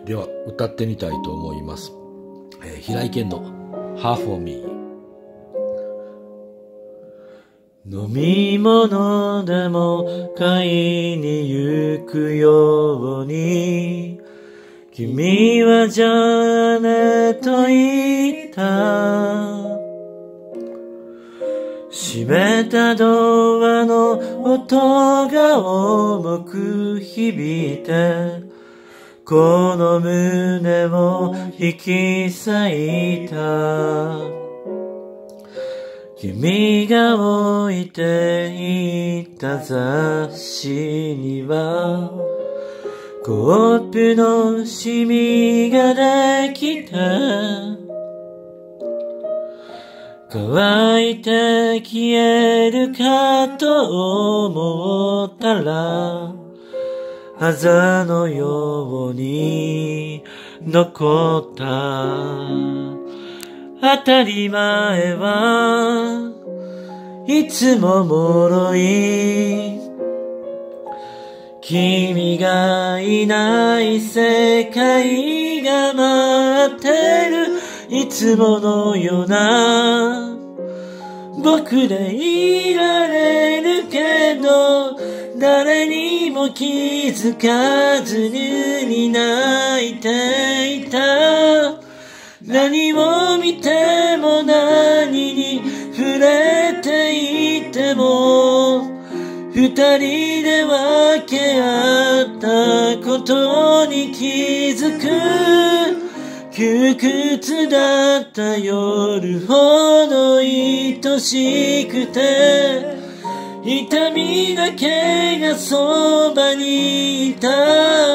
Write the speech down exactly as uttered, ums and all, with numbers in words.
では歌ってみたいと思います。えー、平井堅の Half of Me。 飲み物でも買いに行くように君はじゃあねと言った。閉めたドアの音が重く響いてこの胸を引き裂いた。君が置いていった雑誌にはコップのシミができて乾いて消えるかと思ったらあざのように残った。当たり前はいつも脆い君がいない世界が待ってるいつものような僕でいられるけど誰にも気づかずに泣いていた。何を見ても何に触れていても二人で分け合ったことに気づく。窮屈だった夜ほど愛しくて痛みだけがそばにいた。